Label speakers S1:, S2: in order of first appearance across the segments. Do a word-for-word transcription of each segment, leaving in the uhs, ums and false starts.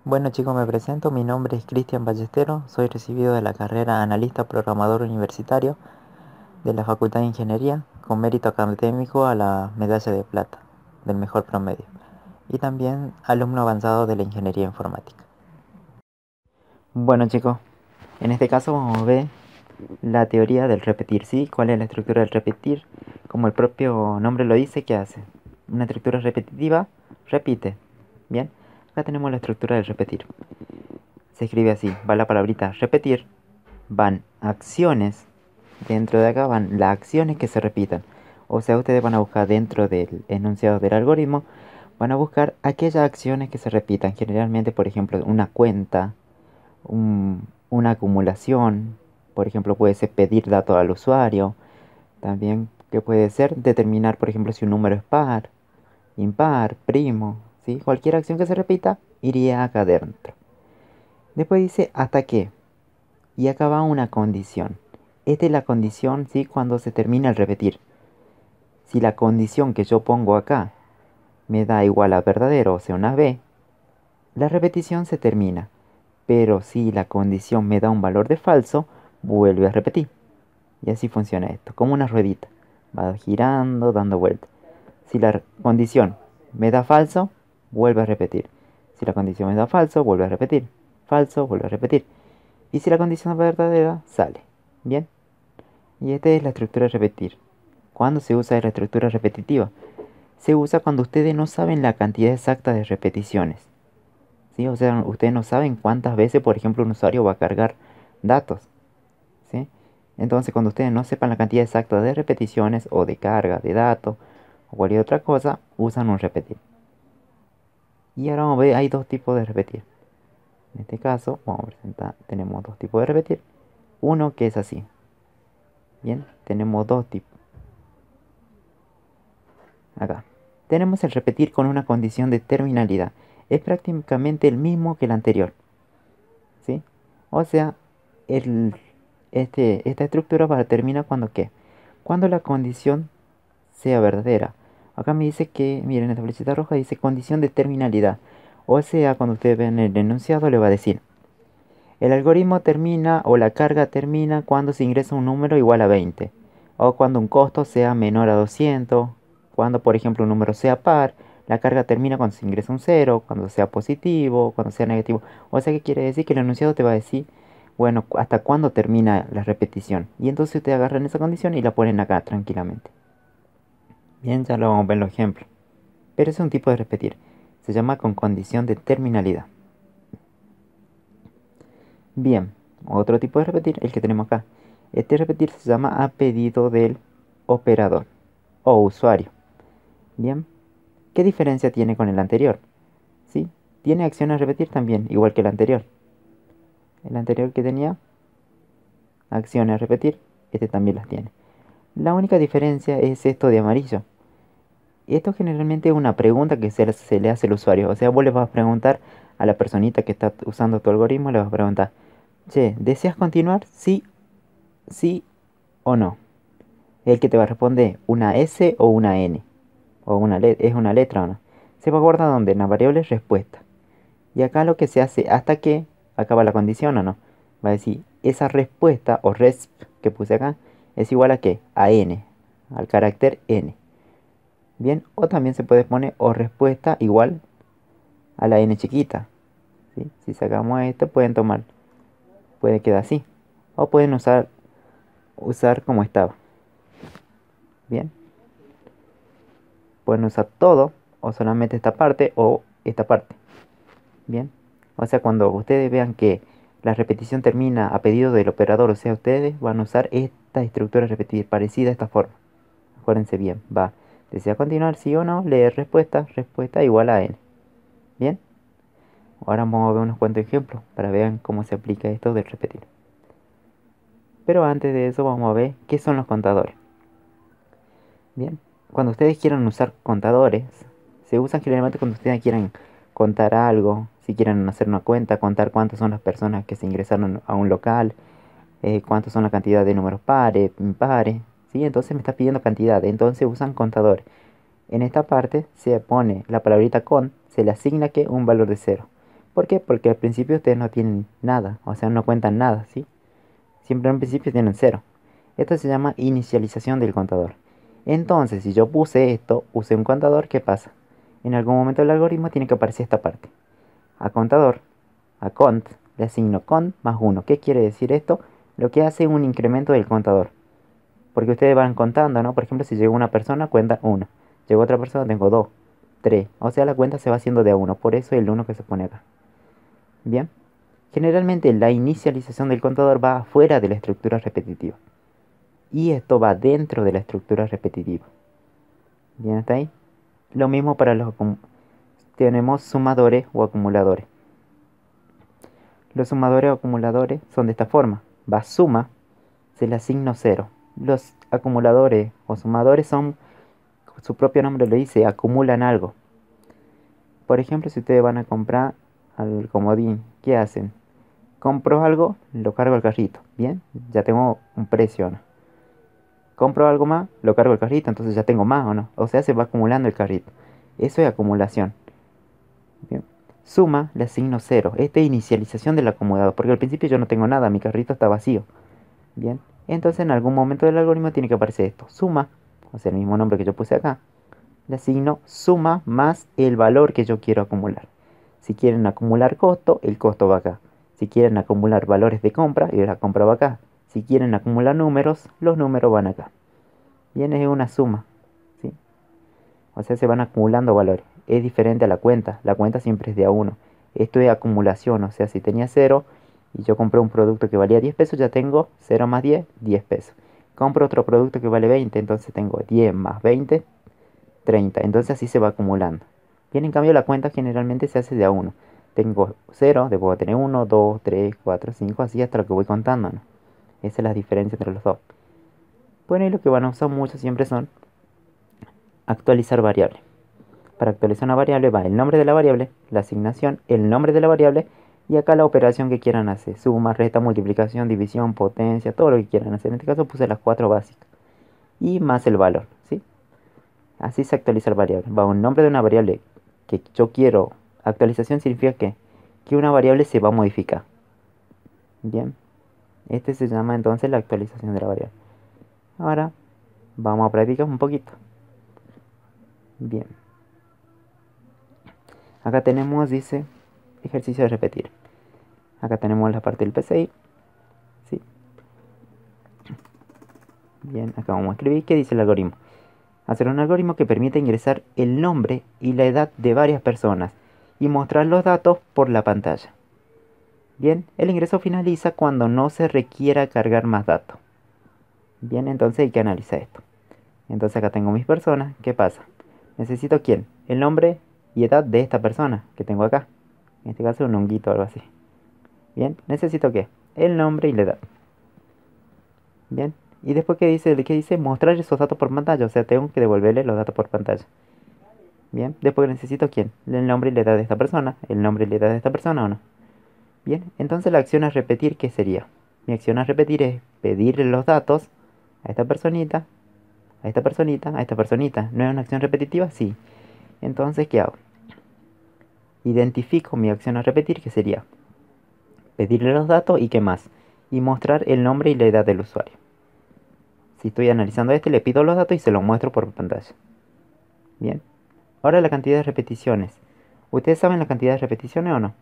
S1: Bueno chicos, me presento, mi nombre es Cristian Ballesteros, soy recibido de la carrera Analista Programador Universitario de la Facultad de Ingeniería, con mérito académico a la medalla de plata del mejor promedio, y también alumno avanzado de la Ingeniería Informática. Bueno chicos, en este caso vamos a ver la teoría del repetir, ¿sí? ¿Cuál es la estructura del repetir? Como el propio nombre lo dice, ¿qué hace? Una estructura repetitiva repite, ¿bien? Acá tenemos la estructura del repetir. Se escribe así, va la palabrita repetir, van acciones, dentro de acá van las acciones que se repitan. O sea, ustedes van a buscar dentro del enunciado del algoritmo, van a buscar aquellas acciones que se repitan. Generalmente, por ejemplo, una cuenta, un- una acumulación, por ejemplo, puede ser pedir datos al usuario. También que puede ser determinar, por ejemplo, si un número es par, impar, primo, ¿sí? Cualquier acción que se repita iría acá adentro. Después dice hasta que. Y acá va una condición. Esta es la condición, ¿sí? Cuando se termina el repetir. Si la condición que yo pongo acá me da igual a verdadero, o sea, una B, la repetición se termina. Pero si la condición me da un valor de falso, vuelve a repetir. Y así funciona esto, como una ruedita. Va girando, dando vueltas. Si la condición me da falso, vuelve a repetir. Si la condición me da falso, vuelve a repetir. Falso, vuelve a repetir. Y si la condición es verdadera, sale. ¿Bien? Y esta es la estructura repetir. ¿Cuándo se usa la estructura repetitiva? Se usa cuando ustedes no saben la cantidad exacta de repeticiones. ¿Sí? O sea, ustedes no saben cuántas veces, por ejemplo, un usuario va a cargar datos. ¿Sí? Entonces, cuando ustedes no sepan la cantidad exacta de repeticiones o de carga de datos o cualquier otra cosa, usan un repetir. Y ahora vamos a ver, hay dos tipos de repetir. En este caso, vamos a presentar, tenemos dos tipos de repetir. Uno que es así. Bien, tenemos dos tipos. Acá. Tenemos el repetir con una condición de terminalidad. Es prácticamente el mismo que el anterior. ¿Sí? O sea, el, este, esta estructura va a terminar cuando ¿qué? Cuando la condición sea verdadera. Acá me dice que, miren, esta flechita roja dice condición de terminalidad. O sea, cuando ustedes ven el enunciado le va a decir, el algoritmo termina o la carga termina cuando se ingresa un número igual a veinte. O cuando un costo sea menor a doscientos. Cuando, por ejemplo, un número sea par. La carga termina cuando se ingresa un cero. Cuando sea positivo. Cuando sea negativo. O sea, que quiere decir que el enunciado te va a decir, bueno, hasta cuándo termina la repetición. Y entonces ustedes agarran esa condición y la ponen acá tranquilamente. Bien, ya lo vamos a ver en los ejemplos. Pero es un tipo de repetir. Se llama con condición de terminalidad. Bien, otro tipo de repetir, el que tenemos acá. Este repetir se llama a pedido del operador o usuario. Bien, ¿qué diferencia tiene con el anterior? ¿Sí? Tiene acción a repetir también, igual que el anterior. El anterior que tenía acciones a repetir, este también las tiene. La única diferencia es esto de amarillo. Esto generalmente es una pregunta que se, se le hace al usuario. O sea, vos le vas a preguntar a la personita que está usando tu algoritmo, le vas a preguntar, che, ¿deseas continuar? Sí, sí o no. El que te va a responder una S o una N. O una le- es una letra o no. Se va a guardar donde en la variable respuesta. Y acá lo que se hace hasta que acaba la condición o no. Va a decir, esa respuesta o resp que puse acá es igual a qué? A N. Al carácter N. Bien, o también se puede poner o respuesta igual a la N chiquita. ¿Sí? Si sacamos esto pueden tomar, puede quedar así. O pueden usar, usar como estaba. Bien, pueden usar todo o solamente esta parte o esta parte. Bien, o sea, cuando ustedes vean que la repetición termina a pedido del operador, o sea, ustedes van a usar esta estructura repetir parecida a esta forma. Acuérdense bien, va, desea continuar, sí o no, leer respuesta, respuesta igual a n. Bien, ahora vamos a ver unos cuantos ejemplos para vean cómo se aplica esto del repetir. Pero antes de eso vamos a ver qué son los contadores. Bien, cuando ustedes quieran usar contadores, se usan generalmente cuando ustedes quieran contar algo, si quieren hacer una cuenta, contar cuántas son las personas que se ingresaron a un local, eh, cuántas son la cantidad de números pares, impares, ¿sí? Entonces me está pidiendo cantidad, entonces usan contadores. En esta parte se pone la palabrita con, se le asigna que un valor de cero. ¿Por qué? Porque al principio ustedes no tienen nada, o sea, no cuentan nada, ¿sí? Siempre en principio tienen cero. Esto se llama inicialización del contador. Entonces, si yo puse esto, usé un contador, ¿qué pasa? En algún momento del algoritmo tiene que aparecer esta parte. A contador, a cont, le asigno cont más uno. ¿Qué quiere decir esto? Lo que hace es un incremento del contador. Porque ustedes van contando, ¿no? Por ejemplo, si llegó una persona, cuenta uno. Llegó otra persona, tengo dos, tres. O sea, la cuenta se va haciendo de a uno. Por eso el uno que se pone acá. Bien. Generalmente la inicialización del contador va afuera de la estructura repetitiva. Y esto va dentro de la estructura repetitiva. Bien, hasta ahí. Lo mismo para los tenemos sumadores o acumuladores. Los sumadores o acumuladores son de esta forma. Va suma, se le asigna cero. Los acumuladores o sumadores son, su propio nombre lo dice, acumulan algo. Por ejemplo, si ustedes van a comprar al comodín, ¿qué hacen? Compro algo, lo cargo al carrito. Bien, ya tengo un precio, ¿no? Compro algo más, lo cargo al carrito, entonces ya tengo más, ¿o no? O sea, se va acumulando el carrito. Eso es acumulación. Bien. Suma, le asigno cero. Esta es inicialización del acumulado, porque al principio yo no tengo nada, mi carrito está vacío. Bien. Entonces en algún momento del algoritmo tiene que aparecer esto. Suma, o sea, el mismo nombre que yo puse acá. Le asigno suma más el valor que yo quiero acumular. Si quieren acumular costo, el costo va acá. Si quieren acumular valores de compra, la compra va acá. Si quieren acumular números, los números van acá. Bien, es una suma, ¿sí? O sea, se van acumulando valores. Es diferente a la cuenta. La cuenta siempre es de a uno. Esto es acumulación. O sea, si tenía cero y yo compré un producto que valía diez pesos, ya tengo cero más diez, diez pesos. Compro otro producto que vale veinte, entonces tengo diez más veinte, treinta. Entonces así se va acumulando. Bien, en cambio la cuenta generalmente se hace de a uno. Tengo cero, debo tener uno, dos, tres, cuatro, cinco, así hasta lo que voy contando, ¿no? Esa es la diferencia entre los dos. Bueno, y lo que van a usar mucho siempre son actualizar variable. Para actualizar una variable va el nombre de la variable, la asignación, el nombre de la variable y acá la operación que quieran hacer. Suma, resta, multiplicación, división, potencia, todo lo que quieran hacer. En este caso puse las cuatro básicas. Y más el valor, ¿sí? Así se actualiza la variable. Va un nombre de una variable que yo quiero. Actualización significa que, que una variable se va a modificar. Bien. Este se llama entonces la actualización de la variable. Ahora vamos a practicar un poquito. Bien. Acá tenemos, dice, ejercicio de repetir. Acá tenemos la parte del P C I. ¿Sí? Bien, acá vamos a escribir qué dice el algoritmo. Hacer un algoritmo que permite ingresar el nombre y la edad de varias personas y mostrar los datos por la pantalla. Bien, el ingreso finaliza cuando no se requiera cargar más datos. Bien, entonces hay que analizar esto. Entonces acá tengo mis personas. ¿Qué pasa? Necesito quién? El nombre y edad de esta persona que tengo acá. En este caso un honguito o algo así. Bien, necesito qué? El nombre y la edad. Bien, y después ¿qué dice? ¿Qué dice? Mostrar esos datos por pantalla. O sea, tengo que devolverle los datos por pantalla. Bien, después necesito quién? El nombre y la edad de esta persona. El nombre y la edad de esta persona o no. Bien, entonces la acción a repetir, ¿qué sería? Mi acción a repetir es pedirle los datos a esta personita, a esta personita, a esta personita. ¿No es una acción repetitiva? Sí. Entonces, ¿qué hago? Identifico mi acción a repetir, que sería pedirle los datos y qué más. Y mostrar el nombre y la edad del usuario. Si estoy analizando este, le pido los datos y se los muestro por pantalla. Bien. Ahora la cantidad de repeticiones. ¿Ustedes saben la cantidad de repeticiones o no?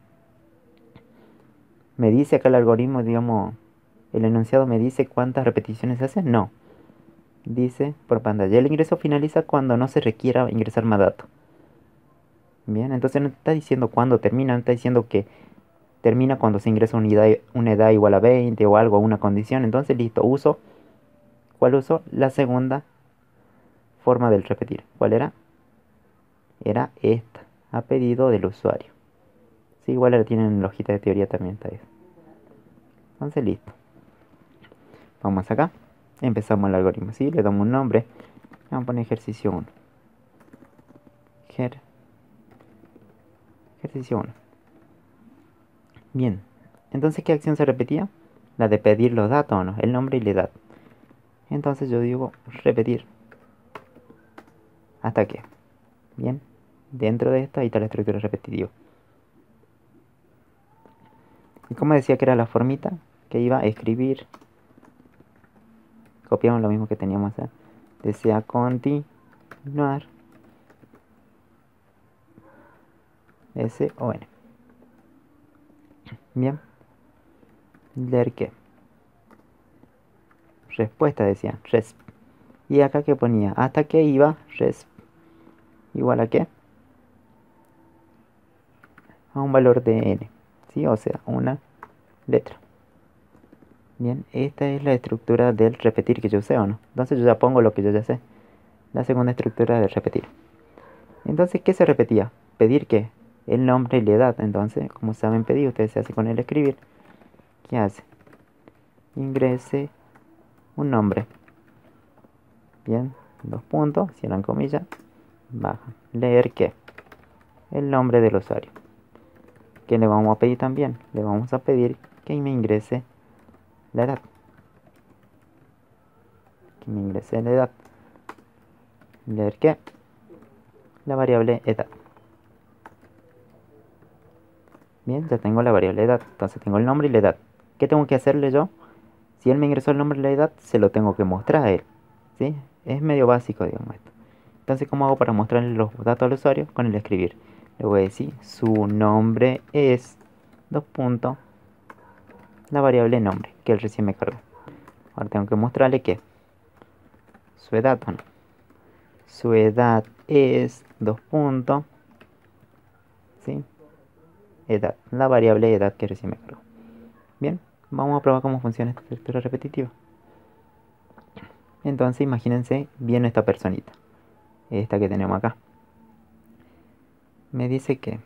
S1: Me dice acá el algoritmo, digamos, el enunciado me dice cuántas repeticiones se hacen. No. Dice por pantalla. El ingreso finaliza cuando no se requiera ingresar más datos. Bien, entonces no está diciendo cuándo termina, no está diciendo que termina cuando se ingresa una edad, una edad igual a veinte o algo, una condición. Entonces, listo, uso. ¿Cuál uso? La segunda forma del repetir. ¿Cuál era? Era esta, a pedido del usuario. Sí, igual la tienen en la hojita de teoría también está eso. Entonces, listo. Vamos acá. Empezamos el algoritmo. ¿Sí? Le damos un nombre. Vamos a poner ejercicio uno. Ger ejercicio uno. Bien. Entonces, ¿qué acción se repetía? La de pedir los datos, ¿o no? El nombre y la edad. Entonces yo digo repetir. ¿Hasta qué? Bien. Dentro de esta ahí está la estructura repetitiva. Y como decía que era la formita que iba a escribir, copiamos lo mismo que teníamos acá. Desea continuar S o N. Bien. Leer qué. Respuesta decía. Resp. Y acá que ponía. Hasta que iba. Resp. Igual a qué. A un valor de N. ¿Sí? O sea, una letra. Bien. Esta es la estructura del repetir que yo sé o no. Entonces yo ya pongo lo que yo ya sé. La segunda estructura del repetir. Entonces, ¿qué se repetía? Pedir qué. El nombre y la edad. Entonces, como saben pedir, ustedes se hace con el escribir. ¿Qué hace? Ingrese un nombre. Bien, dos puntos, cierran comillas, bajan. Leer qué. El nombre del usuario. ¿Qué le vamos a pedir también? Le vamos a pedir que me ingrese la edad. Que me ingrese la edad. Leer qué. La variable edad. Bien, ya tengo la variable edad. Entonces tengo el nombre y la edad. ¿Qué tengo que hacerle yo? Si él me ingresó el nombre y la edad, se lo tengo que mostrar a él. ¿Sí? Es medio básico, digamos esto. Entonces, ¿cómo hago para mostrarle los datos al usuario? Con el escribir. Le voy a decir, su nombre es, dos puntos, la variable nombre, que él recién me cargó. Ahora tengo que mostrarle que su edad, ¿o no? Su edad es, dos puntos, ¿sí? Edad, la variable edad que recién me cargó. Bien, vamos a probar cómo funciona esta estructura repetitiva. Entonces, imagínense bien esta personita, esta que tenemos acá. Me dice que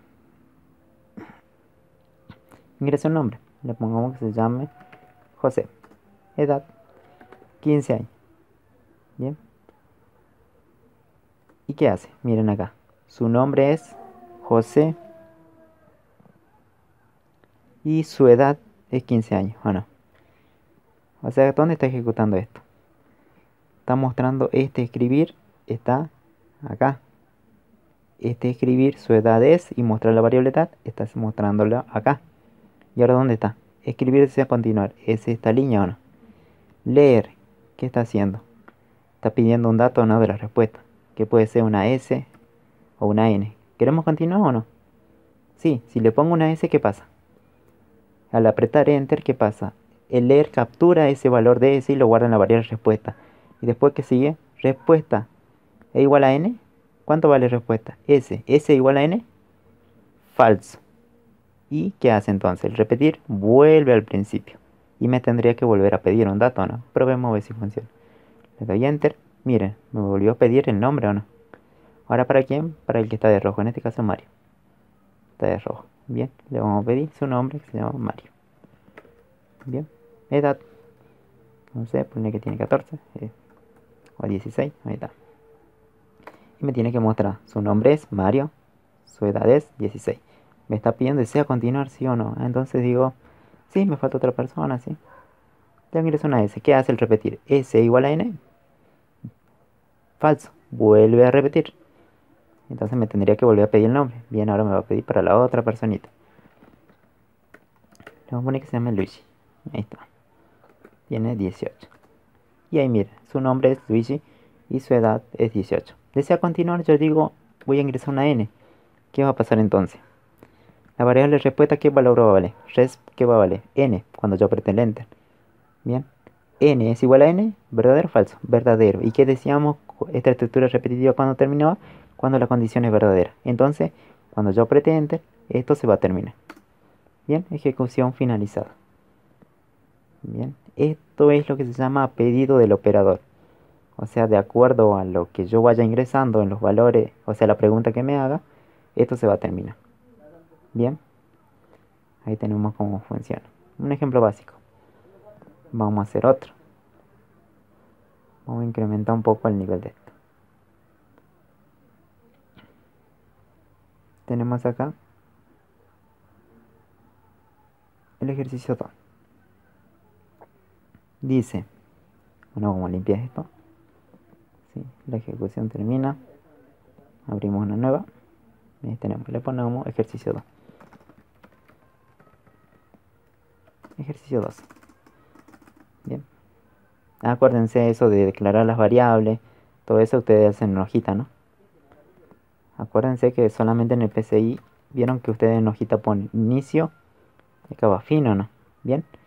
S1: ingrese un nombre, le pongamos que se llame José. Edad, quince años. Bien. ¿Y qué hace? Miren acá. Su nombre es José y su edad es quince años, ¿o no? O sea, ¿dónde está ejecutando esto? Está mostrando este escribir, está acá. Este escribir su edad es y mostrar la variable edad, está mostrándola acá. ¿Y ahora dónde está? Escribir desea continuar. ¿Es esta línea o no? Leer, ¿qué está haciendo? Está pidiendo un dato o no de la respuesta, que puede ser una S o una N. ¿Queremos continuar o no? Sí, si le pongo una S, ¿qué pasa? Al apretar Enter, ¿qué pasa? El leer captura ese valor de S y lo guarda en la variable respuesta. Y después, ¿qué sigue? Respuesta ¿es igual a N? ¿Cuánto vale respuesta? S. ¿S igual a N? Falso. ¿Y qué hace entonces? El repetir vuelve al principio. Y me tendría que volver a pedir un dato, ¿no? Probemos a ver si funciona. Le doy Enter. Miren, me volvió a pedir el nombre, ¿o no? Ahora, ¿para quién? Para el que está de rojo. En este caso, Mario. Está de rojo. Bien, le vamos a pedir su nombre, que se llama Mario. Bien, edad. No sé, ponle que tiene catorce. Eh, o dieciséis. Ahí está. Y me tiene que mostrar. Su nombre es Mario. Su edad es dieciséis. Me está pidiendo, ¿desea continuar, sí o no? Entonces digo, sí, me falta otra persona, sí. Tengo que ingresar una S. ¿Qué hace el repetir? S igual a N. Falso. Vuelve a repetir. Entonces me tendría que volver a pedir el nombre. Bien, ahora me va a pedir para la otra personita. Le vamos a poner que se llame Luigi. Ahí está. Tiene dieciocho. Y ahí miren, su nombre es Luigi y su edad es dieciocho. ¿Desea continuar? Yo digo, voy a ingresar una N. ¿Qué va a pasar entonces? La variable respuesta, ¿qué valor va a valer? Res, ¿qué va a valer? N, cuando yo apriete el Enter. Bien. N es igual a N, ¿verdadero o falso? Verdadero. ¿Y qué decíamos? Esta estructura repetitiva cuando terminaba, cuando la condición es verdadera. Entonces, cuando yo apriete Enter, esto se va a terminar. Bien, ejecución finalizada. Bien, esto es lo que se llama pedido del operador. O sea, de acuerdo a lo que yo vaya ingresando en los valores, o sea, la pregunta que me haga, esto se va a terminar. Bien, ahí tenemos cómo funciona. Un ejemplo básico. Vamos a hacer otro. Vamos a incrementar un poco el nivel de esto. Tenemos acá el ejercicio dos. Dice, bueno, vamos a limpiar esto. ¿Sí? La ejecución termina. Abrimos una nueva. Ahí tenemos, le ponemos ejercicio dos. Ejercicio dos. Bien. Acuérdense eso de declarar las variables. Todo eso ustedes hacen en hojita, ¿no? Acuérdense que solamente en el P C I vieron que ustedes en hojita ponen inicio y acá va fino, ¿no? Bien.